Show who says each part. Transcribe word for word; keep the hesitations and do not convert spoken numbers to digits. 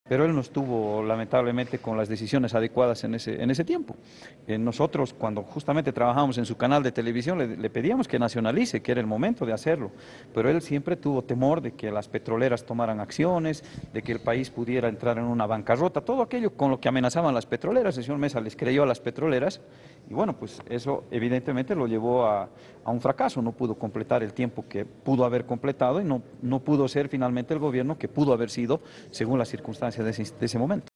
Speaker 1: Pero él no estuvo, lamentablemente, con las decisiones adecuadas en ese, en ese tiempo. Eh, nosotros, cuando justamente trabajábamos en su canal de televisión, le, le pedíamos que nacionalice, que era el momento de hacerlo. Pero él siempre tuvo temor de que las petroleras tomaran acciones, de que el país pudiera entrar en una bancarrota, todo aquello con lo que amenazaban las petroleras. El señor Mesa les creyó a las petroleras y bueno, pues eso evidentemente lo llevó a, a un fracaso. No pudo completar el tiempo que pudo haber completado y no, no pudo ser finalmente el gobierno que pudo haber sido según las circunstancias de ese, de ese momento.